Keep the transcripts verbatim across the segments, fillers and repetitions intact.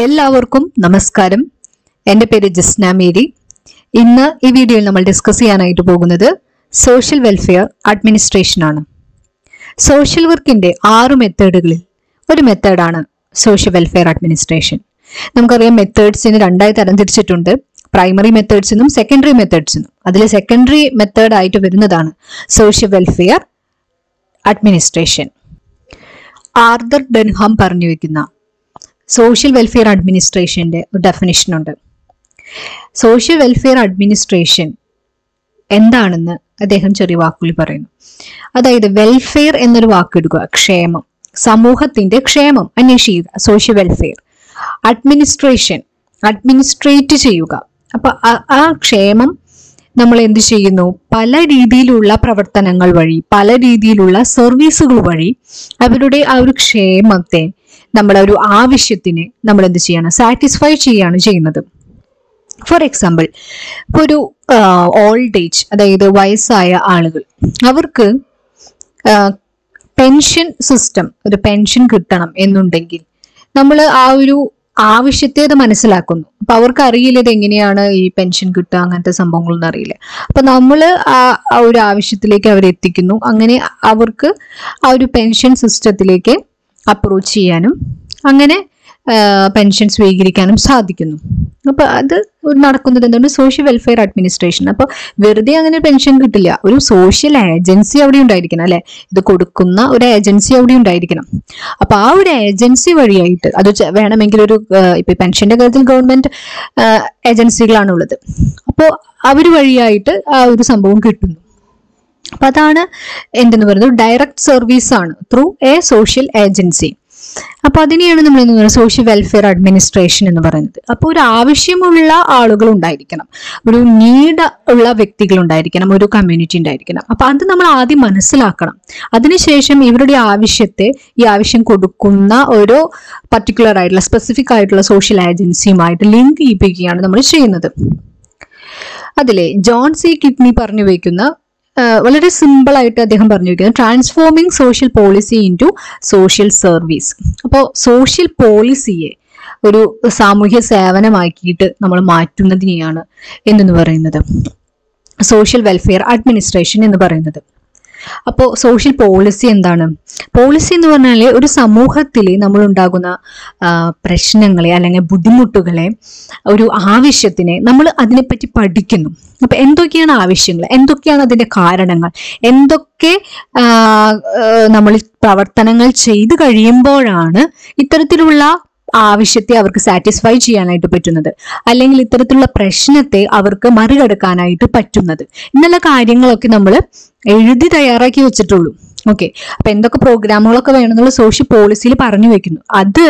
എല്ലാവർക്കും നമസ്കാരം. എൻ്റെ പേര് ജസ്ന മേരി. ഇന്ന് ഈ വീഡിയോയിൽ നമ്മൾ ഡിസ്കസ് ചെയ്യാനായിട്ട് പോകുന്നത് സോഷ്യൽ വെൽഫെയർ അഡ്മിനിസ്ട്രേഷൻ ആണ്. സോഷ്യൽ വർക്കിന്റെ ആറ് മെത്തേഡുകളിൽ ഒരു മെത്തേഡാണ് സോഷ്യൽ വെൽഫെയർ അഡ്മിനിസ്ട്രേഷൻ. നമുക്കറിയാം, മെത്തേഡ്സിന് രണ്ടായി തരംതിരിച്ചിട്ടുണ്ട്, പ്രൈമറി മെത്തേഡ്സ് എന്നും സെക്കൻഡറി മെത്തേഡ്സ് എന്നും. അതിൽ സെക്കൻഡറി മെത്തേഡ് ആയിട്ട് വരുന്നതാണ് social welfare administration. Arthur Denham പറഞ്ഞു വെക്കുന്ന സോഷ്യൽ വെൽഫെയർ അഡ്മിനിസ്ട്രേഷന്റെ ഡെഫിനിഷൻ ഉണ്ട്. സോഷ്യൽ വെൽഫെയർ അഡ്മിനിസ്ട്രേഷൻ എന്താണെന്ന് അദ്ദേഹം ചെറിയ വാക്കുകളിൽ പറയുന്നു. അതായത് വെൽഫെയർ എന്നൊരു വാക്കെടുക്കുക, ക്ഷേമം, സമൂഹത്തിന്റെ ക്ഷേമം അന്വേഷിക്കുക, സോഷ്യൽ വെൽഫെയർ. അഡ്മിനിസ്ട്രേഷൻ, അഡ്മിനിസ്ട്രേറ്റ് ചെയ്യുക. അപ്പൊ ആ ക്ഷേമം നമ്മൾ എന്ത് ചെയ്യുന്നു? പല രീതിയിലുള്ള പ്രവർത്തനങ്ങൾ വഴി, പല രീതിയിലുള്ള സർവീസുകൾ വഴി അവരുടെ ആ ഒരു ക്ഷേമത്തെ, നമ്മളെ ഒരു ആവശ്യത്തിനെ നമ്മൾ എന്ത് ചെയ്യാണ്? സാറ്റിസ്ഫൈ ചെയ്യാണ് ചെയ്യുന്നത്. ഫോർ എക്സാമ്പിൾ, ഇപ്പോൾ ഒരു ഓൾഡ് ഏജ്, അതായത് വയസ്സായ ആളുകൾ, അവർക്ക് പെൻഷൻ സിസ്റ്റം, ഒരു പെൻഷൻ കിട്ടണം എന്നുണ്ടെങ്കിൽ നമ്മൾ ആ ഒരു ആവശ്യത്തെ അത് മനസ്സിലാക്കുന്നു. അപ്പൊ അവർക്ക് അറിയില്ല ഇത് എങ്ങനെയാണ് ഈ പെൻഷൻ കിട്ടുക, അങ്ങനത്തെ സംഭവങ്ങളൊന്നും അറിയില്ല. അപ്പൊ നമ്മൾ ആ ഒരു ആവശ്യത്തിലേക്ക് അവരെത്തിക്കുന്നു. അങ്ങനെ അവർക്ക് ആ ഒരു പെൻഷൻ സിസ്റ്റത്തിലേക്ക് അപ്രോച്ച് ചെയ്യാനും അങ്ങനെ പെൻഷൻ സ്വീകരിക്കാനും സാധിക്കുന്നു. അപ്പൊ അത് നടക്കുന്നത് എന്താണ്? Social welfare administration. അപ്പൊ വെറുതെ അങ്ങനെ പെൻഷൻ കിട്ടില്ല, ഒരു സോഷ്യൽ ഏജൻസി അവിടെ ഉണ്ടായിരിക്കണം, അല്ലെ? ഇത് കൊടുക്കുന്ന ഒരു ഏജൻസി അവിടെ ഉണ്ടായിരിക്കണം. അപ്പൊ ആ ഒരു ഏജൻസി വഴിയായിട്ട് അത് വേണമെങ്കിൽ ഒരു ഇപ്പൊ പെൻഷന്റെ കാര്യത്തിൽ ഗവൺമെന്റ് ഏജൻസികളാണ് ഉള്ളത്. അപ്പോൾ അവർ വഴിയായിട്ട് ആ ഒരു സംഭവം കിട്ടുന്നു. അപ്പൊ അതാണ് എന്തെന്ന് പറയുന്നത്, ഡയറക്റ്റ് സർവീസ് ആണ് ത്രൂ എ സോഷ്യൽ ഏജൻസി. അപ്പൊ അതിനെയാണ് നമ്മൾ എന്ന് പറയുന്നത് സോഷ്യൽ വെൽഫെയർ അഡ്മിനിസ്ട്രേഷൻ എന്ന് പറയുന്നത്. അപ്പോൾ ഒരു ആവശ്യമുള്ള ആളുകൾ ഉണ്ടായിരിക്കണം, ഒരു നീഡ് ഉള്ള വ്യക്തികൾ ഉണ്ടായിരിക്കണം, ഒരു കമ്മ്യൂണിറ്റി ഉണ്ടായിരിക്കണം. അപ്പൊ അത് നമ്മൾ ആദ്യം മനസ്സിലാക്കണം. അതിനുശേഷം ഇവരുടെ ആവശ്യത്തെ, ഈ ആവശ്യം കൊടുക്കുന്ന ഒരു പർട്ടിക്കുലർ ആയിട്ടുള്ള സ്പെസിഫിക് ആയിട്ടുള്ള സോഷ്യൽ ഏജൻസിയുമായിട്ട് ലിങ്ക് ചെയ്യിപ്പിക്കുകയാണ് നമ്മൾ ചെയ്യുന്നത്. അതിലെ ജോൺ സി കിഡ്നി പറഞ്ഞു വയ്ക്കുന്ന വളരെ സിമ്പിൾ ആയിട്ട് അദ്ദേഹം പറഞ്ഞു വയ്ക്കുന്നത് transforming social policy into social service. അപ്പോൾ സോഷ്യൽ പോളിസിയെ ഒരു സാമൂഹ്യ സേവനമാക്കിയിട്ട് നമ്മൾ മാറ്റുന്നതിനെയാണ് എന്നു പറയുന്നത് സോഷ്യൽ വെൽഫെയർ അഡ്മിനിസ്ട്രേഷൻ എന്ന് പറയുന്നത്. അപ്പോൾ സോഷ്യൽ പോളിസി എന്താണ്? പോളിസി എന്ന് പറഞ്ഞാൽ ഒരു സമൂഹത്തിൽ നമ്മൾ ഉണ്ടാകുന്ന പ്രശ്നങ്ങളെ അല്ലെങ്കിൽ ബുദ്ധിമുട്ടുകളെ, ഒരു ആവശ്യത്തിനെ നമ്മൾ അതിനെപ്പറ്റി പഠിക്കുന്നു. അപ്പൊ എന്തൊക്കെയാണ് ആവശ്യങ്ങൾ, എന്തൊക്കെയാണ് അതിന്റെ കാരണങ്ങൾ, എന്തൊക്കെ നമ്മൾ പ്രവർത്തനങ്ങൾ ചെയ്തു കഴിയുമ്പോഴാണ് ഇത്തരത്തിലുള്ള ആവശ്യത്തെ അവർക്ക് സാറ്റിസ്ഫൈ ചെയ്യാനായിട്ട് പറ്റുന്നത്, അല്ലെങ്കിൽ ഇത്തരത്തിലുള്ള പ്രശ്നത്തെ അവർക്ക് മറികടക്കാനായിട്ട് പറ്റുന്നത് എന്നുള്ള കാര്യങ്ങളൊക്കെ നമ്മൾ എഴുതി തയ്യാറാക്കി വെച്ചിട്ടുള്ളൂ. ഓക്കെ, അപ്പൊ എന്തൊക്കെ പ്രോഗ്രാമുകളൊക്കെ വേണമെന്നുള്ള സോഷ്യൽ പോളിസിയിൽ പറഞ്ഞു വെക്കുന്നു. അത്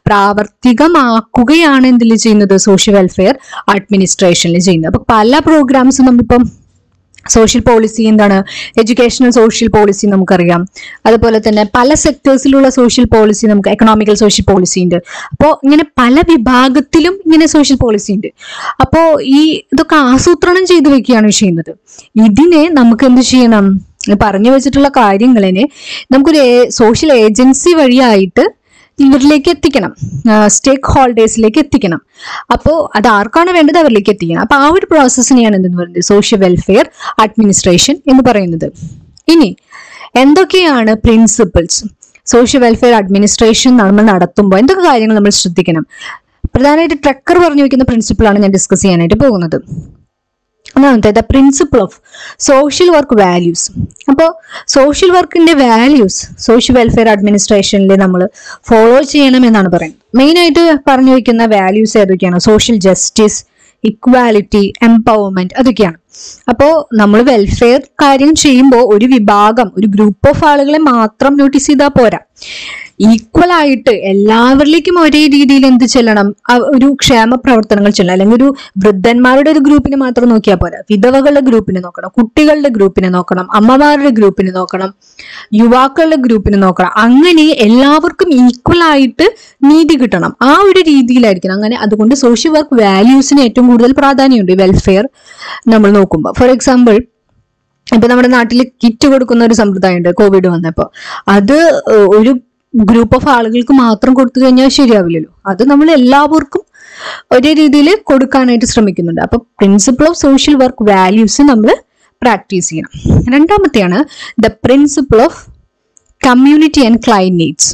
പ്രാവർത്തികമാക്കുകയാണ് എന്തിൽ ചെയ്യുന്നത്? സോഷ്യൽ വെൽഫെയർ അഡ്മിനിസ്ട്രേഷനിൽ ചെയ്യുന്നത്. അപ്പൊ പല പ്രോഗ്രാംസും നമ്മളിപ്പം സോഷ്യൽ പോളിസി എന്താണ്? എഡ്യൂക്കേഷണൽ സോഷ്യൽ പോളിസി നമുക്കറിയാം. അതുപോലെ തന്നെ പല സെക്ടേഴ്സിലുള്ള സോഷ്യൽ പോളിസി, നമുക്ക് എക്കണോമിക്കൽ സോഷ്യൽ പോളിസി ഉണ്ട്. അപ്പോൾ ഇങ്ങനെ പല വിഭാഗത്തിലും ഇങ്ങനെ സോഷ്യൽ പോളിസി ഉണ്ട്. അപ്പോൾ ഈ ഇതൊക്കെ ആസൂത്രണം ചെയ്ത് വെക്കുകയാണ് ചെയ്യുന്നത്. ഇതിനെ നമുക്ക് എന്ത് ചെയ്യണം? പറഞ്ഞു വെച്ചിട്ടുള്ള കാര്യങ്ങളിനെ നമുക്കൊരു സോഷ്യൽ ഏജൻസി വഴിയായിട്ട് ഇവരിലേക്ക് എത്തിക്കണം, സ്റ്റേക്ക് ഹോൾഡേഴ്സിലേക്ക് എത്തിക്കണം. അപ്പോൾ അത് ആർക്കാണ് വേണ്ടത് അവരിലേക്ക് എത്തിക്കണം. അപ്പൊ ആ ഒരു പ്രോസസ്സിനെയാണ് എന്തെന്ന് പറയുന്നത് സോഷ്യൽ വെൽഫെയർ അഡ്മിനിസ്ട്രേഷൻ എന്ന് പറയുന്നത്. ഇനി എന്തൊക്കെയാണ് പ്രിൻസിപ്പിൾസ്? സോഷ്യൽ വെൽഫെയർ അഡ്മിനിസ്ട്രേഷൻ നമ്മൾ നടത്തുമ്പോൾ എന്തൊക്കെ കാര്യങ്ങൾ നമ്മൾ ശ്രദ്ധിക്കണം? പ്രധാനമായിട്ട് ട്രക്കർ പറഞ്ഞു വെക്കുന്ന പ്രിൻസിപ്പിളാണ് ഞാൻ ഡിസ്കസ് ചെയ്യാനായിട്ട് പോകുന്നത്. ഒന്നാമത്തെ the principle of social work values. അപ്പോൾ സോഷ്യൽ വർക്കിന്റെ വാല്യൂസ് സോഷ്യൽ വെൽഫെയർ അഡ്മിനിസ്ട്രേഷനിൽ നമ്മൾ ഫോളോ ചെയ്യണം എന്നാണ് പറയുന്നത്. മെയിനായിട്ട് പറഞ്ഞു വയ്ക്കുന്ന വാല്യൂസ് ഏതൊക്കെയാണ്? സോഷ്യൽ ജസ്റ്റിസ്, ഇക്വാലിറ്റി, എംപവർമെന്റ്, അതൊക്കെയാണ്. അപ്പോൾ നമ്മൾ വെൽഫെയർ കാര്യം ചെയ്യുമ്പോൾ ഒരു വിഭാഗം, ഒരു ഗ്രൂപ്പ് ഓഫ് ആളുകളെ മാത്രം നോട്ടീസ് ചെയ്താൽ പോരാ. ഈക്വൽ ആയിട്ട് എല്ലാവരിലേക്കും ഒരേ രീതിയിൽ എന്ത് ചെല്ലണം? ഒരു ക്ഷേമ പ്രവർത്തനങ്ങൾ ചെല്ലണം. അല്ലെങ്കിൽ ഒരു വൃദ്ധന്മാരുടെ ഒരു ഗ്രൂപ്പിനെ മാത്രം നോക്കിയാൽ പോരാ, വിധവകളുടെ ഗ്രൂപ്പിനെ നോക്കണം, കുട്ടികളുടെ ഗ്രൂപ്പിനെ നോക്കണം, അമ്മമാരുടെ ഗ്രൂപ്പിനെ നോക്കണം, യുവാക്കളുടെ ഗ്രൂപ്പിനെ നോക്കണം. അങ്ങനെ എല്ലാവർക്കും ഈക്വൽ ആയിട്ട് നീതി കിട്ടണം. ആ ഒരു രീതിയിലായിരിക്കണം. അങ്ങനെ അതുകൊണ്ട് സോഷ്യൽ വർക്ക് വാല്യൂസിന് ഏറ്റവും കൂടുതൽ പ്രാധാന്യമുണ്ട് വെൽഫെയർ നമ്മൾ നോക്കുമ്പോൾ. ഫോർ എക്സാമ്പിൾ, ഇപ്പൊ നമ്മുടെ നാട്ടിൽ കിറ്റ് കൊടുക്കുന്ന ഒരു സമ്പ്രദായം ഉണ്ട് കോവിഡ് വന്നപ്പോൾ. അത് ഒരു ഗ്രൂപ്പ് ഓഫ് ആളുകൾക്ക് മാത്രം കൊടുത്തു കഴിഞ്ഞാൽ ശരിയാവില്ലല്ലോ. അത് നമ്മൾ എല്ലാവർക്കും ഒരേ രീതിയിൽ കൊടുക്കാനായിട്ട് ശ്രമിക്കുന്നുണ്ട്. അപ്പൊ principle of social work values നമ്മൾ പ്രാക്ടീസ് ചെയ്യണം. രണ്ടാമത്തെയാണ് the principle of community and client needs.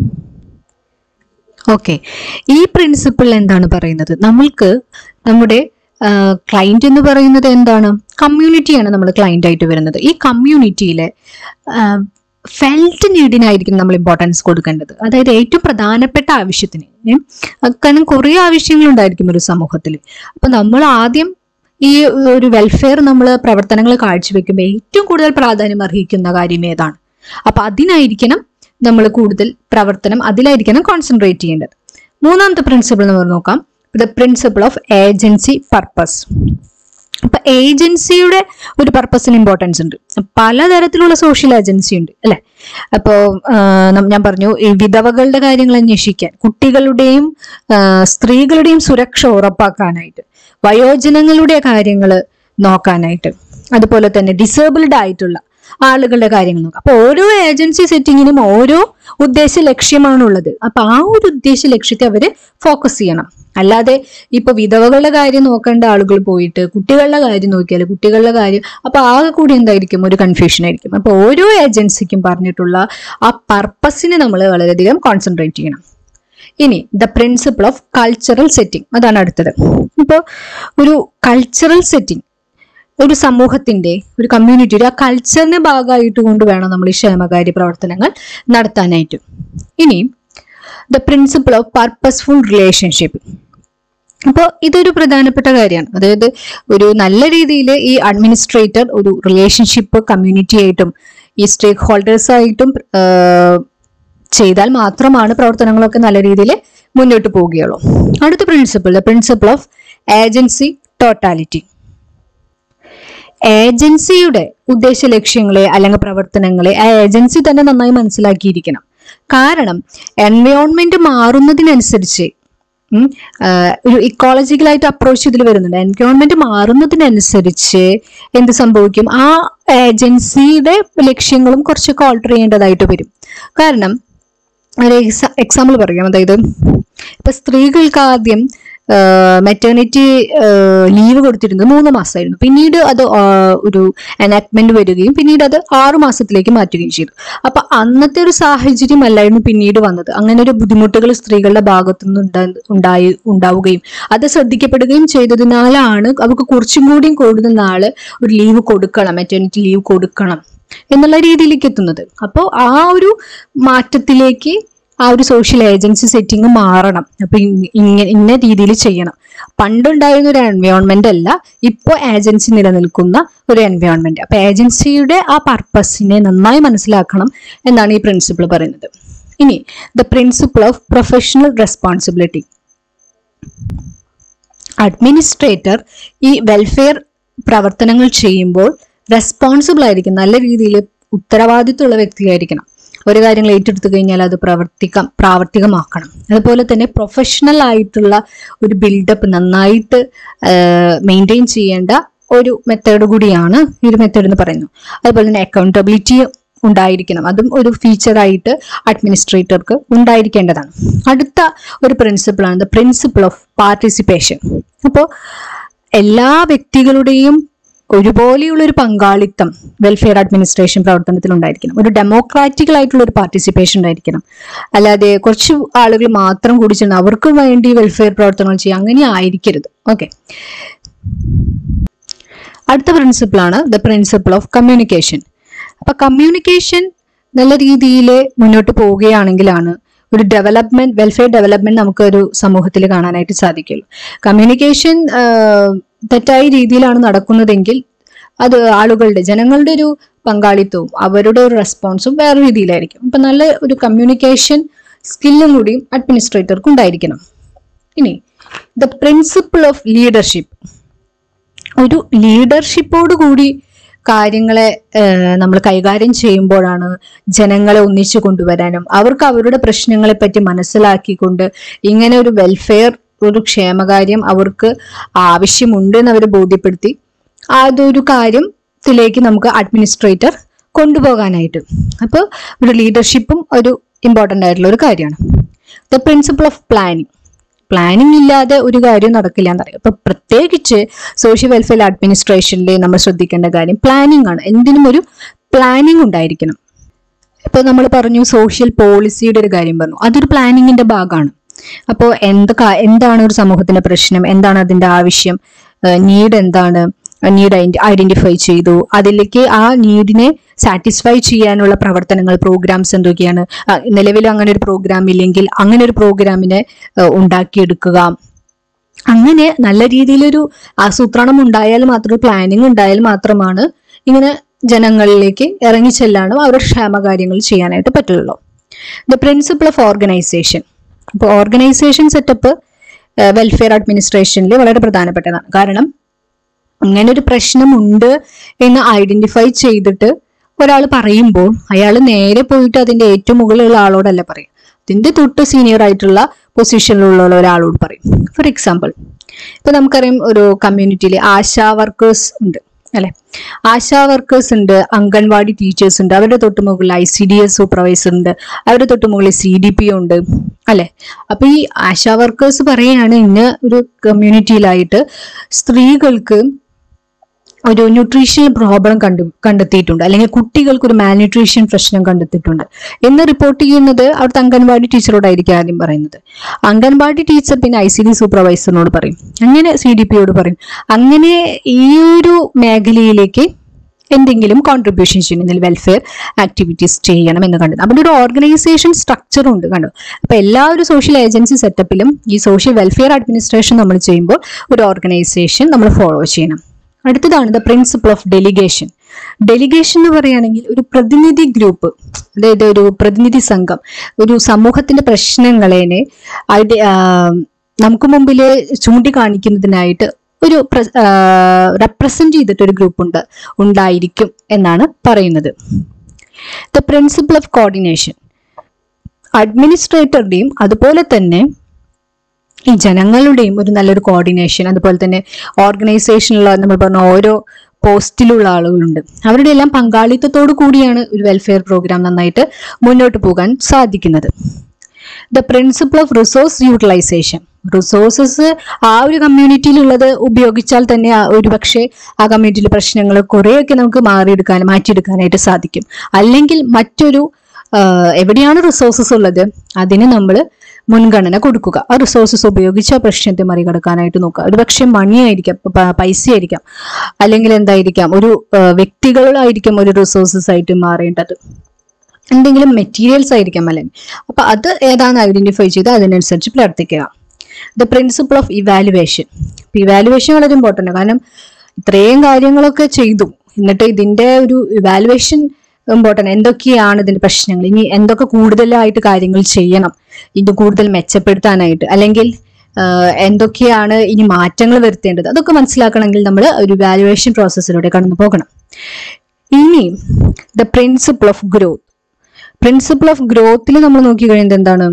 Okay, ഈ പ്രിൻസിപ്പിൾ എന്താണ് പറയുന്നത്? നമ്മൾക്ക് നമ്മുടെ ക്ലൈന്റ് എന്ന് പറയുന്നത് എന്താണ്? കമ്മ്യൂണിറ്റിയാണ് നമ്മൾ ക്ലൈന്റ് ആയിട്ട് വരുന്നത്. ഈ കമ്മ്യൂണിറ്റിയിലെ ഫെൽറ്റ് നീഡിനായിരിക്കും നമ്മൾ ഇമ്പോർട്ടൻസ് കൊടുക്കേണ്ടത്. അതായത് ഏറ്റവും പ്രധാനപ്പെട്ട ആവശ്യത്തിന്. കാരണം കുറേ ആവശ്യങ്ങളുണ്ടായിരിക്കും ഒരു സമൂഹത്തിൽ. അപ്പൊ നമ്മൾ ആദ്യം ഈ ഒരു വെൽഫെയർ നമ്മൾ പ്രവർത്തനങ്ങൾ കാഴ്ചവെക്കുമ്പോൾ ഏറ്റവും കൂടുതൽ പ്രാധാന്യം അർഹിക്കുന്ന കാര്യം ഏതാണ്? അപ്പൊ അതിനായിരിക്കണം നമ്മൾ കൂടുതൽ പ്രവർത്തനം, അതിലായിരിക്കണം കോൺസെൻട്രേറ്റ് ചെയ്യേണ്ടത്. മൂന്നാമത്തെ പ്രിൻസിപ്പിൾ നമ്മൾ നോക്കാം, the principle of agency purpose. അപ്പൊ ഏജൻസിയുടെ ഒരു പർപ്പസിന് ഇമ്പോർട്ടൻസ് ഉണ്ട്. പലതരത്തിലുള്ള സോഷ്യൽ ഏജൻസി ഉണ്ട് അല്ലെ. അപ്പോ ഞാൻ പറഞ്ഞു ഈ വിധവകളുടെ കാര്യങ്ങൾ അന്വേഷിക്കാൻ, കുട്ടികളുടെയും സ്ത്രീകളുടെയും സുരക്ഷ ഉറപ്പാക്കാനായിട്ട്, വയോജനങ്ങളുടെ കാര്യങ്ങൾ നോക്കാനായിട്ട്, അതുപോലെ തന്നെ ഡിസേബിൾഡ് ആയിട്ടുള്ള ആളുകളുടെ കാര്യങ്ങൾ നോക്കാം. അപ്പൊ ഓരോ ഏജൻസി സെറ്റിങ്ങിനും ഓരോ ഉദ്ദേശ ലക്ഷ്യമാണുള്ളത്. അപ്പൊ ആ ഒരു ഉദ്ദേശ ലക്ഷ്യത്തെ അവര് ഫോക്കസ് ചെയ്യണം. അല്ലാതെ ഇപ്പൊ വിധവകളുടെ കാര്യം നോക്കേണ്ട ആളുകൾ പോയിട്ട് കുട്ടികളുടെ കാര്യം നോക്കിയാൽ കുട്ടികളുടെ കാര്യം, അപ്പൊ ആകെ കൂടി എന്തായിരിക്കും? ഒരു കൺഫ്യൂഷൻ ആയിരിക്കും. അപ്പൊ ഓരോ ഏജൻസിക്കും പറഞ്ഞിട്ടുള്ള ആ പർപ്പസിനെ നമ്മൾ വളരെയധികം കോൺസെൻട്രേറ്റ് ചെയ്യണം. ഇനി the principle of cultural setting, അതാണ് അടുത്തത്. ഇപ്പോൾ ഒരു കൾച്ചറൽ സെറ്റിംഗ്, ഒരു സമൂഹത്തിന്റെ, ഒരു കമ്മ്യൂണിറ്റിയുടെ ആ കൾച്ചറിന്റെ ഭാഗമായിട്ട് കൊണ്ട് വേണം നമ്മൾ ഈ ക്ഷേമകാര്യ പ്രവർത്തനങ്ങൾ നടത്താനായിട്ട്. ഇനി the principle of purposeful relationship. അപ്പോൾ ഇതൊരു പ്രധാനപ്പെട്ട കാര്യമാണ്. അതായത് ഒരു നല്ല രീതിയിൽ ഈ അഡ്മിനിസ്ട്രേറ്റർ ഒരു റിലേഷൻഷിപ്പ് കമ്മ്യൂണിറ്റി ആയിട്ടും ഈ സ്റ്റേക്ക് ഹോൾഡേഴ്സ് ആയിട്ടും ചെയ്താൽ മാത്രമാണ് പ്രവർത്തനങ്ങളൊക്കെ നല്ല രീതിയിൽ മുന്നോട്ട് പോവുകയുള്ളൂ. അടുത്ത principle, the principle of agency totality. ഏജൻസിയുടെ ഉദ്ദേശ ലക്ഷ്യങ്ങളെ അല്ലെങ്കിൽ പ്രവർത്തനങ്ങളെ ആ ഏജൻസി തന്നെ നന്നായി മനസ്സിലാക്കിയിരിക്കണം. കാരണം എൻവയോൺമെന്റ് മാറുന്നതിനനുസരിച്ച് ഒരു ഇക്കോളജിക്കലായിട്ട് അപ്രോച്ച് ഇതിൽ വരുന്നുണ്ട്. എൻവയോൺമെന്റ് മാറുന്നതിനനുസരിച്ച് എന്ത് സംഭവിക്കും? ആ ഏജൻസിയുടെ ലക്ഷ്യങ്ങളും കുറച്ചൊക്കെ ഓൾട്ടർ ചെയ്യേണ്ടതായിട്ട് വരും. കാരണം ഒരു എക്സാമ്പിൾ പറയാം. അതായത് ഇപ്പൊ സ്ത്രീകൾക്ക് ആദ്യം മെറ്റേണിറ്റി ലീവ് കൊടുത്തിരുന്നത് മൂന്ന് മാസമായിരുന്നു. പിന്നീട് അത് ഒരു എനാക്ട്മെന്റ് വരികയും പിന്നീട് അത് ആറു മാസത്തിലേക്ക് മാറ്റുകയും ചെയ്തു. അപ്പൊ അന്നത്തെ ഒരു സാഹചര്യം അല്ലായിരുന്നു പിന്നീട് വന്നത്. അങ്ങനെ ഒരു ബുദ്ധിമുട്ടുകൾ സ്ത്രീകളുടെ ഭാഗത്തുനിന്ന് ഉണ്ടായി ഉണ്ടാവുകയും അത് ശ്രദ്ധിക്കപ്പെടുകയും ചെയ്തതിനാലാണ് അവർക്ക് കുറച്ചും കൂടിയും കൂടുതൽ നാള് ഒരു ലീവ് കൊടുക്കണം, മെറ്റേണിറ്റി ലീവ് കൊടുക്കണം എന്നുള്ള രീതിയിലേക്ക് എത്തുന്നത്. അപ്പോൾ ആ ഒരു മാറ്റത്തിലേക്ക് ആ ഒരു സോഷ്യൽ ഏജൻസി സെറ്റിംഗ് മാറണം. അപ്പൊ ഇങ്ങനെ ഇന്ന രീതിയിൽ ചെയ്യണം. പണ്ടുണ്ടായിരുന്ന ഒരു എൻവയോൺമെന്റ് അല്ല ഇപ്പോൾ ഏജൻസി നിലനിൽക്കുന്ന ഒരു എൻവയോൺമെന്റ്. അപ്പൊ ഏജൻസിയുടെ ആ പർപ്പസിനെ നന്നായി മനസ്സിലാക്കണം എന്നാണ് ഈ പ്രിൻസിപ്പിൾ പറയുന്നത്. ഇനി the principle of professional responsibility. Administrator ഈ വെൽഫെയർ പ്രവർത്തനങ്ങൾ ചെയ്യുമ്പോൾ റെസ്പോൺസിബിൾ ആയിരിക്കും, നല്ല രീതിയിൽ ഉത്തരവാദിത്തമുള്ള വ്യക്തിയായിരിക്കണം. ഒരു കാര്യങ്ങൾ ഏറ്റെടുത്തു കഴിഞ്ഞാൽ അത് പ്രവർത്തിക്കാം പ്രാവർത്തികമാക്കണം. അതുപോലെ തന്നെ പ്രൊഫഷണൽ ആയിട്ടുള്ള ഒരു ബിൽഡപ്പ് നന്നായിട്ട് മെയിൻറ്റെയിൻ ചെയ്യേണ്ട ഒരു മെത്തേഡ് കൂടിയാണ് ഈ ഒരു മെത്തേഡ് എന്ന് പറയുന്നു. അതുപോലെ തന്നെ അക്കൗണ്ടബിലിറ്റി ഉണ്ടായിരിക്കണം, അതും ഒരു ഫീച്ചറായിട്ട് അഡ്മിനിസ്ട്രേറ്റർക്ക് ഉണ്ടായിരിക്കേണ്ടതാണ്. അടുത്ത ഒരു പ്രിൻസിപ്പിളാണ് ദ പ്രിൻസിപ്പിൾ ഓഫ് പാർട്ടിസിപ്പേഷൻ. അപ്പോൾ എല്ലാ വ്യക്തികളുടെയും ഒരുപോലെയുള്ള ഒരു പങ്കാളിത്തം വെൽഫെയർ അഡ്മിനിസ്ട്രേഷൻ പ്രവർത്തനത്തിൽ ഉണ്ടായിരിക്കണം. ഒരു ഡെമോക്രാറ്റിക്കൽ ആയിട്ടുള്ള ഒരു പാർട്ടിസിപ്പേഷൻ ഉണ്ടായിരിക്കണം. അല്ലാതെ കുറച്ച് ആളുകൾ മാത്രം കൂടി ചെന്ന് അവർക്ക് വേണ്ടി വെൽഫെയർ പ്രവർത്തനങ്ങൾ ചെയ്യുക, അങ്ങനെ ആയിരിക്കരുത്. ഓക്കെ, അടുത്ത പ്രിൻസിപ്പിളാണ് ദ പ്രിൻസിപ്പിൾ ഓഫ് കമ്മ്യൂണിക്കേഷൻ. അപ്പൊ കമ്മ്യൂണിക്കേഷൻ നല്ല രീതിയിൽ മുന്നോട്ട് പോവുകയാണെങ്കിലാണ് ഒരു ഡെവലപ്മെന്റ്, വെൽഫെയർ ഡെവലപ്മെന്റ് നമുക്ക് ഒരു സമൂഹത്തിൽ കാണാനായിട്ട് സാധിക്കുള്ളൂ. കമ്മ്യൂണിക്കേഷൻ തെറ്റായ രീതിയിലാണ് നടക്കുന്നതെങ്കിൽ അത് ആളുകളുടെ, ജനങ്ങളുടെ ഒരു പങ്കാളിത്തവും അവരുടെ ഒരു റെസ്പോൺസും വേറെ രീതിയിലായിരിക്കും. അപ്പൊ നല്ല ഒരു കമ്മ്യൂണിക്കേഷൻ സ്കില്ലും കൂടിയും അഡ്മിനിസ്ട്രേറ്റർക്ക് ഉണ്ടായിരിക്കണം. ഇനി ദ പ്രിൻസിപ്പിൾ ഓഫ് ലീഡർഷിപ്പ്. ഒരു ലീഡർഷിപ്പോട് കൂടി കാര്യങ്ങളെ നമ്മൾ കൈകാര്യം ചെയ്യുമ്പോഴാണ് ജനങ്ങളെ ഒന്നിച്ചു കൊണ്ടുവരാനും അവർക്ക് അവരുടെ പ്രശ്നങ്ങളെ പറ്റി മനസ്സിലാക്കിക്കൊണ്ട് ഇങ്ങനെ ഒരു വെൽഫെയർ, ഒരു ക്ഷേമകാര്യം അവർക്ക് ആവശ്യമുണ്ട് എന്ന് അവരെ ബോധ്യപ്പെടുത്തി അതൊരു കാര്യത്തിലേക്ക് നമുക്ക് അഡ്മിനിസ്ട്രേറ്റർ കൊണ്ടുപോകാനായിട്ട്. അപ്പോൾ ഒരു ലീഡർഷിപ്പും ഒരു ഇമ്പോർട്ടൻ്റ് ആയിട്ടുള്ള ഒരു കാര്യമാണ്. The principle of planning. Planning ഇല്ലാതെ ഒരു കാര്യം നടക്കില്ല എന്നറിയാം. അപ്പൊ പ്രത്യേകിച്ച് സോഷ്യൽ വെൽഫെയർ അഡ്മിനിസ്ട്രേഷനിൽ നമ്മൾ ശ്രദ്ധിക്കേണ്ട കാര്യം പ്ലാനിങ് ആണ്. എന്തിനും ഒരു പ്ലാനിങ് ഉണ്ടായിരിക്കണം. ഇപ്പൊ നമ്മൾ പറഞ്ഞു സോഷ്യൽ പോളിസിയുടെ ഒരു കാര്യം പറഞ്ഞു, അതൊരു പ്ലാനിങ്ങിന്റെ ഭാഗമാണ്. അപ്പോൾ എന്തൊക്കെ എന്താണ് ഒരു സമൂഹത്തിന്റെ പ്രശ്നം, എന്താണ് അതിന്റെ ആവശ്യം, നീഡ് എന്താണ്, നീഡ് ഐഡന്റിഫൈ ചെയ്തു, അതിലേക്ക് ആ നീഡിനെ സാറ്റിസ്ഫൈ ചെയ്യാനുള്ള പ്രവർത്തനങ്ങൾ, പ്രോഗ്രാംസ് എന്തൊക്കെയാണ്, നിലവിൽ അങ്ങനെ ഒരു പ്രോഗ്രാം ഇല്ലെങ്കിൽ അങ്ങനെ ഒരു പ്രോഗ്രാമിനെ ഉണ്ടാക്കിയെടുക്കുക. അങ്ങനെ നല്ല രീതിയിലൊരു ആസൂത്രണം ഉണ്ടായാൽ മാത്രം, പ്ലാനിങ് ഉണ്ടായാൽ മാത്രമാണ് ഇങ്ങനെ ജനങ്ങളിലേക്ക് ഇറങ്ങിച്ചെല്ലാനും അവരുടെ ക്ഷേമകാര്യങ്ങൾ ചെയ്യാനായിട്ട് പറ്റുള്ളൂ. The principle of organisation. ഇപ്പോൾ ഓർഗനൈസേഷൻ സെറ്റപ്പ് വെൽഫെയർ അഡ്മിനിസ്ട്രേഷനിൽ വളരെ പ്രധാനപ്പെട്ടതാണ്. കാരണം ഇങ്ങനെ ഒരു പ്രശ്നമുണ്ട് എന്ന് ഐഡന്റിഫൈ ചെയ്തിട്ട് ഒരാൾ പറയുമ്പോൾ അയാൾ നേരെ പോയിട്ട് അതിന്റെ ഏറ്റവും മുകളിലുള്ള ആളോടല്ല പറയും, അതിന്റെ തൊട്ട് സീനിയർ ആയിട്ടുള്ള പൊസിഷനിലുള്ള ഒരാളോട് പറയും. ഫോർ എക്സാമ്പിൾ, ഇപ്പൊ നമുക്കറിയാം ഒരു കമ്മ്യൂണിറ്റിയിൽ ആശാ വർക്കേഴ്സ് ഉണ്ട് അല്ലെ, ആശാ വർക്കേഴ്സ് ഉണ്ട്, അംഗൻവാടി ടീച്ചേഴ്സ് ഉണ്ട്, അവരുടെ തൊട്ട് മുകളിൽ I C D S supervisor ഉണ്ട്, അവരുടെ തൊട്ട് മുകളിൽ സി ഡി പി ഉണ്ട് അല്ലെ. അപ്പൊ ഈ ആശാ വർക്കേഴ്സ് പറയാണ് ഇന്ന ഒരു കമ്മ്യൂണിറ്റിയിലായിട്ട് സ്ത്രീകൾക്ക് ഒരു ന്യൂട്രീഷൻ പ്രോബ്ലം കണ്ടു കണ്ടെത്തിയിട്ടുണ്ട്, അല്ലെങ്കിൽ കുട്ടികൾക്ക് ഒരു മാൽന്യൂട്രീഷൻ പ്രശ്നം കണ്ടെത്തിയിട്ടുണ്ട് എന്ന് റിപ്പോർട്ട് ചെയ്യുന്നത് അവിടുത്തെ അംഗൻവാടി ടീച്ചറോടായിരിക്കും ആദ്യം പറയുന്നത്. അംഗൻവാടി ടീച്ചർ പിന്നെ ഐ സി ഡി സൂപ്പർവൈസറിനോട് പറയും, അങ്ങനെ സി ഡി പിയോട് പറയും. അങ്ങനെ ഈ ഒരു മേഖലയിലേക്ക് എന്തെങ്കിലും കോൺട്രിബ്യൂഷൻ ചെയ്യണം, എന്തെങ്കിലും വെൽഫെയർ ആക്ടിവിറ്റീസ് ചെയ്യണം എന്ന് കണ്ടത്. അവിടെ ഒരു ഓർഗനൈസേഷൻ സ്ട്രക്ചറും ഉണ്ട് കണ്ടു. അപ്പൊ എല്ലാ ഒരു സോഷ്യൽ ഏജൻസി സെറ്റപ്പിലും ഈ സോഷ്യൽ വെൽഫെയർ അഡ്മിനിസ്ട്രേഷൻ നമ്മൾ ചെയ്യുമ്പോൾ ഒരു ഓർഗനൈസേഷൻ നമ്മൾ ഫോളോ ചെയ്യണം. അടുത്തതാണ് the principle of delegation. Delegation എന്ന് പറയുകയാണെങ്കിൽ ഒരു പ്രതിനിധി ഗ്രൂപ്പ്, അതായത് ഒരു പ്രതിനിധി സംഘം ഒരു സമൂഹത്തിന്റെ പ്രശ്നങ്ങളെ നമുക്ക് മുമ്പിൽ ചൂണ്ടിക്കാണിക്കുന്നതിനായിട്ട് ഒരു റെപ്രസെന്റ് ചെയ്തിട്ട് ഒരു ഗ്രൂപ്പ് ഉണ്ട് ഉണ്ടായിരിക്കും എന്നാണ് പറയുന്നത്. The principle of coordination. അഡ്മിനിസ്ട്രേറ്ററുടെയും അതുപോലെ തന്നെ ഈ ജനങ്ങളുടെയും ഒരു നല്ലൊരു കോർഡിനേഷൻ, അതുപോലെ തന്നെ ഓർഗനൈസേഷനിലുള്ള നമ്മൾ പറഞ്ഞ ഓരോ പോസ്റ്റിലുള്ള ആളുകളുണ്ട്, അവരുടെ എല്ലാം പങ്കാളിത്തത്തോടു കൂടിയാണ് ഒരു വെൽഫെയർ പ്രോഗ്രാം നന്നായിട്ട് മുന്നോട്ട് പോകാൻ സാധിക്കുന്നത്. The principle of resource utilisation. Resources ആ ഒരു കമ്മ്യൂണിറ്റിയിലുള്ളത് ഉപയോഗിച്ചാൽ തന്നെ ഒരു പക്ഷേ ആ കമ്മ്യൂണിറ്റിയിലെ പ്രശ്നങ്ങൾ കുറേയൊക്കെ നമുക്ക് മാറിയെടുക്കാൻ മാറ്റിയെടുക്കാനായിട്ട് സാധിക്കും. അല്ലെങ്കിൽ മറ്റൊരു എവിടെയാണ് റിസോഴ്സസ് ഉള്ളത് അതിന് നമ്മൾ മുൻഗണന കൊടുക്കുക, ആ റിസോഴ്സസ് ഉപയോഗിച്ച് ആ പ്രശ്നത്തെ മറികടക്കാനായിട്ട് നോക്കുക. ഒരു പക്ഷെ മണി ആയിരിക്കാം, പൈസ ആയിരിക്കാം, അല്ലെങ്കിൽ എന്തായിരിക്കാം ഒരു വ്യക്തികളായിരിക്കാം ഒരു റിസോഴ്സസ് ആയിട്ട് മാറേണ്ടത്, എന്തെങ്കിലും മെറ്റീരിയൽസ് ആയിരിക്കാം അല്ലെങ്കിൽ. അപ്പൊ അത് ഏതാണെന്ന് ഐഡന്റിഫൈ ചെയ്ത് അതിനനുസരിച്ച് പ്രവർത്തിക്കുക. The principle of evaluation. Evaluation വളരെ ഇമ്പോർട്ടൻ്റ് ആണ്. കാരണം ഇത്രയും കാര്യങ്ങളൊക്കെ ചെയ്തു എന്നിട്ട് ഇതിന്റെ ഒരു ഇവാലുവേഷൻ ഇമ്പോർട്ടൻ്റ്. എന്തൊക്കെയാണ് ഇതിന്റെ പ്രശ്നങ്ങൾ, ഇനി എന്തൊക്കെ കൂടുതലായിട്ട് കാര്യങ്ങൾ ചെയ്യണം ഇത് കൂടുതൽ മെച്ചപ്പെടുത്താനായിട്ട്, അല്ലെങ്കിൽ എന്തൊക്കെയാണ് ഇനി മാറ്റങ്ങൾ വരുത്തേണ്ടത്, അതൊക്കെ മനസ്സിലാക്കണമെങ്കിൽ നമ്മൾ ഒരു ഇവാലുവേഷൻ പ്രോസസ്സിലൂടെ കടന്നു പോകണം. ഇനി the principle of growth. Principle of ഗ്രോത്തിൽ നമ്മൾ നോക്കി കഴിയുന്നത് എന്താണ്,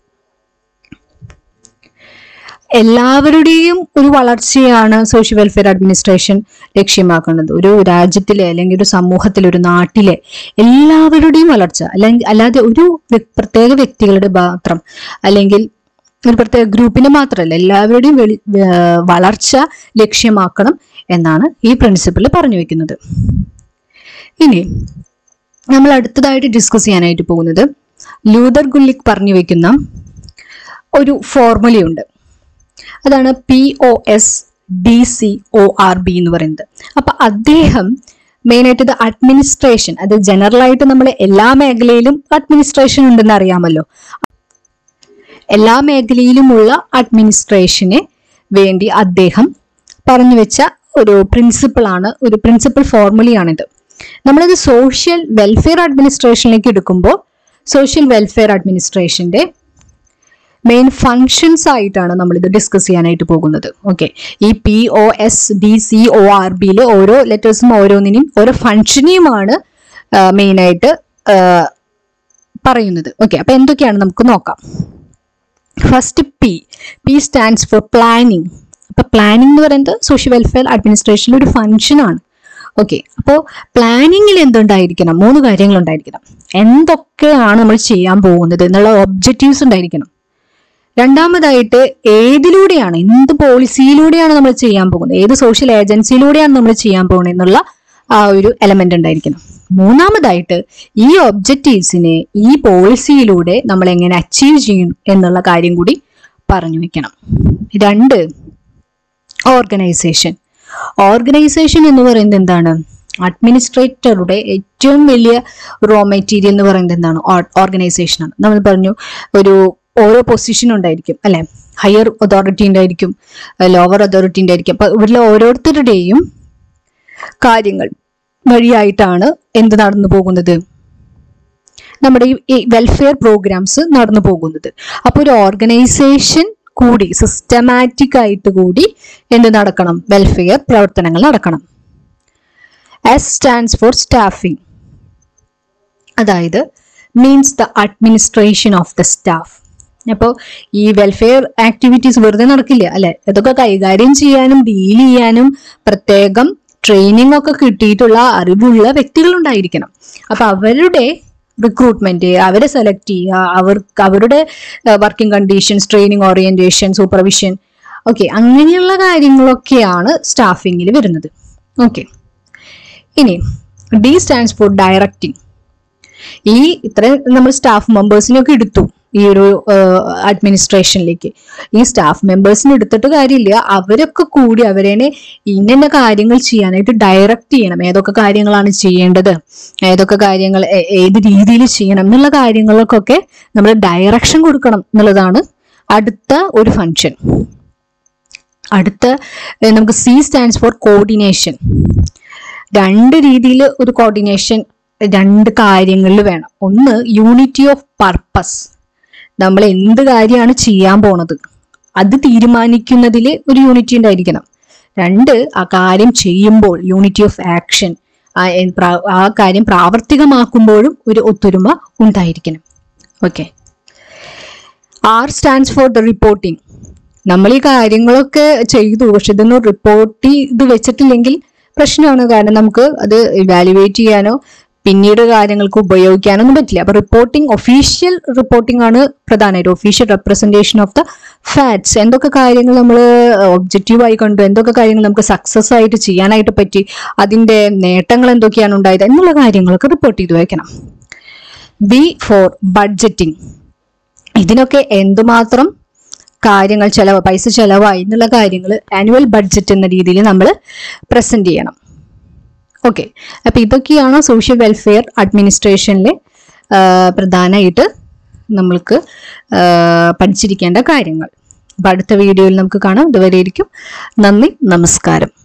എല്ലാവരുടെയും ഒരു വളർച്ചയാണ് സോഷ്യൽ വെൽഫെയർ അഡ്മിനിസ്ട്രേഷൻ ലക്ഷ്യമാക്കുന്നത്. ഒരു രാജ്യത്തിലെ അല്ലെങ്കിൽ ഒരു സമൂഹത്തിലെ ഒരു നാട്ടിലെ എല്ലാവരുടെയും വളർച്ച, അല്ലെങ്കിൽ അല്ലാതെ ഒരു പ്രത്യേക വ്യക്തികളുടെ മാത്രം അല്ലെങ്കിൽ ഒരു പ്രത്യേക ഗ്രൂപ്പിന്റെ മാത്രമല്ല, എല്ലാവരുടെയും വളർച്ച ലക്ഷ്യമാക്കണം എന്നാണ് ഈ പ്രിൻസിപ്പിൾ പറഞ്ഞു വെക്കുന്നത്. ഇനി നമ്മൾ അടുത്തതായിട്ട് ഡിസ്കസ് ചെയ്യാനായിട്ട് പോകുന്നത് ലൂതർ ഗുല്ലിക് പറഞ്ഞു വെക്കുന്ന ഒരു ഫോർമുലയുണ്ട്. അതാണ് P O S D C O R B എന്ന് പറയുന്നത്. അപ്പൊ അദ്ദേഹം മെയിനായിട്ട് ഇത് അഡ്മിനിസ്ട്രേഷൻ, അത് ജനറൽ ആയിട്ട് നമ്മൾ എല്ലാ മേഖലയിലും അഡ്മിനിസ്ട്രേഷൻ ഉണ്ടെന്ന് അറിയാമല്ലോ. എല്ലാ മേഖലയിലുമുള്ള അഡ്മിനിസ്ട്രേഷന് വേണ്ടി അദ്ദേഹം പറഞ്ഞു വെച്ച ഒരു പ്രിൻസിപ്പിൾ ആണ്, ഒരു പ്രിൻസിപ്പിൾ ഫോർമുലയാണിത്. നമ്മളിത് സോഷ്യൽ വെൽഫെയർ അഡ്മിനിസ്ട്രേഷനിലേക്ക് എടുക്കുമ്പോൾ സോഷ്യൽ വെൽഫെയർ അഡ്മിനിസ്ട്രേഷന്റെ മെയിൻ ഫങ്ഷൻസ് ആയിട്ടാണ് നമ്മൾ ഇത് ഡിസ്കസ് ചെയ്യാനായിട്ട് പോകുന്നത്. ഓക്കെ, ഈ P O S D C O R ബിയിലെ ഓരോ ലെറ്റേഴ്സും ഓരോന്നിനെയും ഓരോ ഫങ്ഷനെയുമാണ് മെയിൻ ആയിട്ട് പറയുന്നത്. ഓക്കെ, അപ്പൊ എന്തൊക്കെയാണ് നമുക്ക് നോക്കാം. First P P stands for planning. അപ്പൊ പ്ലാനിങ് എന്ന് പറയുന്നത് സോഷ്യൽ വെൽഫെയർ അഡ്മിനിസ്ട്രേഷനിലെ ഒരു ഫങ്ഷൻ ആണ്. ഓക്കെ, അപ്പോൾ പ്ലാനിങ്ങിൽ എന്തുണ്ടായിരിക്കണം? മൂന്ന് കാര്യങ്ങൾ ഉണ്ടായിരിക്കണം. എന്തൊക്കെയാണ് നമ്മൾ ചെയ്യാൻ പോകുന്നത് എന്നുള്ള ഒബ്ജക്റ്റീവ്സ് ഉണ്ടായിരിക്കണം. രണ്ടാമതായിട്ട് ഏതിലൂടെയാണ്, എന്ത് പോളിസിയിലൂടെയാണ് നമ്മൾ ചെയ്യാൻ പോകുന്നത്, ഏത് സോഷ്യൽ ഏജൻസിയിലൂടെയാണ് നമ്മൾ ചെയ്യാൻ പോകുന്നത് എന്നുള്ള ആ ഒരു എലമെന്റ് ഉണ്ടായിരിക്കണം. മൂന്നാമതായിട്ട് ഈ ഒബ്ജക്റ്റീവ്സിനെ ഈ പോളിസിയിലൂടെ നമ്മൾ എങ്ങനെ അച്ചീവ് ചെയ്യും എന്നുള്ള കാര്യം കൂടി പറഞ്ഞു വെക്കണം. രണ്ട്, ഓർഗനൈസേഷൻ. ഓർഗനൈസേഷൻ എന്ന് പറയുന്നത് എന്താണ്? അഡ്മിനിസ്ട്രേറ്ററുടെ ഏറ്റവും വലിയ റോ മെറ്റീരിയൽ എന്ന് പറയുന്നത് എന്താണ്? ഓർഗനൈസേഷൻ ആണ്. നമ്മൾ പറഞ്ഞു ഒരു ഓരോ പൊസിഷൻ ഉണ്ടായിരിക്കും അല്ലെ, ഹയർ അതോറിറ്റി ഉണ്ടായിരിക്കും, ലോവർ അതോറിറ്റി ഉണ്ടായിരിക്കും. അപ്പൊ ഇവരിലെ ഓരോരുത്തരുടെയും കാര്യങ്ങൾ വഴിയായിട്ടാണ് എന്ത് നടന്നു പോകുന്നത്? നമ്മുടെ ഈ വെൽഫെയർ പ്രോഗ്രാംസ് നടന്നു പോകുന്നത്. അപ്പൊ ഒരു ഓർഗനൈസേഷൻ കൂടി സിസ്റ്റമാറ്റിക് ആയിട്ട് കൂടി എന്ത് നടക്കണം? വെൽഫെയർ പ്രവർത്തനങ്ങൾ നടക്കണം. എസ് സ്റ്റാൻഡ്സ് ഫോർ സ്റ്റാഫിംഗ്, അതായത് means the administration of the staff. അപ്പോൾ ഈ വെൽഫെയർ ആക്ടിവിറ്റീസ് വെറുതെ നടക്കില്ല അല്ലെ, ഇതൊക്കെ കൈകാര്യം ചെയ്യാനും ഡീൽ ചെയ്യാനും പ്രത്യേകം ട്രെയിനിങ് ഒക്കെ കിട്ടിയിട്ടുള്ള അറിവുള്ള വ്യക്തികൾ ഉണ്ടായിരിക്കണം. അപ്പൊ അവരുടെ റിക്രൂട്ട്മെന്റ്, അവരെ സെലക്ട് ചെയ്യുക, അവർക്ക് അവരുടെ working conditions, training, orientation, supervision, okay, അങ്ങനെയുള്ള കാര്യങ്ങളൊക്കെയാണ് സ്റ്റാഫിങ്ങിൽ വരുന്നത്. ഓക്കെ, ഇനി ഡി സ്റ്റാൻഡ്സ് ഫോർ ഡയറക്റ്റിംഗ്. ഈ ഇത്ര നമ്മൾ സ്റ്റാഫ് മെമ്പേഴ്സിനൊക്കെ എടുത്തു ഈ ഒരു അഡ്മിനിസ്ട്രേഷനിലേക്ക്. ഈ സ്റ്റാഫ് മെമ്പേഴ്സിന് എടുത്തിട്ട് കാര്യമില്ല, അവരൊക്കെ കൂടി അവരെ ഇന്ന കാര്യങ്ങൾ ചെയ്യാനായിട്ട് ഡയറക്റ്റ് ചെയ്യണം. ഏതൊക്കെ കാര്യങ്ങളാണ് ചെയ്യേണ്ടത്, ഏതൊക്കെ കാര്യങ്ങൾ ഏത് രീതിയിൽ ചെയ്യണം എന്നുള്ള കാര്യങ്ങൾക്കൊക്കെ നമ്മൾ ഡയറക്ഷൻ കൊടുക്കണം എന്നുള്ളതാണ് അടുത്ത ഒരു ഫങ്ഷൻ. അടുത്ത നമുക്ക് സി സ്റ്റാൻഡ്സ് ഫോർ കോർഡിനേഷൻ. രണ്ട് രീതിയിൽ ഒരു കോർഡിനേഷൻ രണ്ട് കാര്യങ്ങളിൽ വേണം. ഒന്ന്, യൂണിറ്റി ഓഫ് പർപ്പസ്. നമ്മൾ എന്ത് കാര്യമാണ് ചെയ്യാൻ പോണത് അത് തീരുമാനിക്കുന്നതിൽ ഒരു യൂണിറ്റി ഉണ്ടായിരിക്കണം. രണ്ട്, ആ കാര്യം ചെയ്യുമ്പോൾ യൂണിറ്റി ഓഫ് ആക്ഷൻ, ആ കാര്യം പ്രാവർത്തികമാക്കുമ്പോഴും ഒരു ഒത്തൊരുമ ഉണ്ടായിരിക്കണം. Okay. R stands for the reporting. നമ്മൾ ഈ കാര്യങ്ങളൊക്കെ ചെയ്തു, പക്ഷെ ഇതൊന്നും റിപ്പോർട്ട് ചെയ്ത് വെച്ചിട്ടില്ലെങ്കിൽ പ്രശ്നമാണ്. കാരണം നമുക്ക് അത് ഇവാലുവേറ്റ് ചെയ്യാനോ പിന്നീട് കാര്യങ്ങൾക്ക് ഉപയോഗിക്കാനൊന്നും പറ്റില്ല. അപ്പൊ റിപ്പോർട്ടിംഗ്, ഒഫീഷ്യൽ റിപ്പോർട്ടിംഗ് ആണ് പ്രധാനമായിട്ട്. Official representation of the facts. എന്തൊക്കെ കാര്യങ്ങൾ നമ്മൾ ഒബ്ജക്റ്റീവായി കണ്ടു, എന്തൊക്കെ കാര്യങ്ങൾ നമുക്ക് സക്സസ് ആയിട്ട് ചെയ്യാനായിട്ട് പറ്റി, അതിന്റെ നേട്ടങ്ങൾ എന്തൊക്കെയാണ് ഉണ്ടായത് എന്നുള്ള കാര്യങ്ങളൊക്കെ റിപ്പോർട്ട് ചെയ്ത് വയ്ക്കണം. B for budgeting. ഇതിനൊക്കെ എന്തുമാത്രം കാര്യങ്ങൾ ചെലവ്, പൈസ ചെലവായി എന്നുള്ള കാര്യങ്ങൾ ആനുവൽ ബഡ്ജറ്റ് എന്ന രീതിയിൽ നമ്മൾ പ്രസന്റ് ചെയ്യണം. ഓക്കെ, അപ്പൊ ഇതൊക്കെയാണ് സോഷ്യൽ വെൽഫെയർ അഡ്മിനിസ്ട്രേഷനിലെ പ്രധാനമായിട്ട് നമ്മൾക്ക് പഠിച്ചിരിക്കേണ്ട കാര്യങ്ങൾ. അപ്പൊ അടുത്ത വീഡിയോയിൽ നമുക്ക് കാണാം. ഇതുവരെയിരിക്കും. നന്ദി, നമസ്കാരം.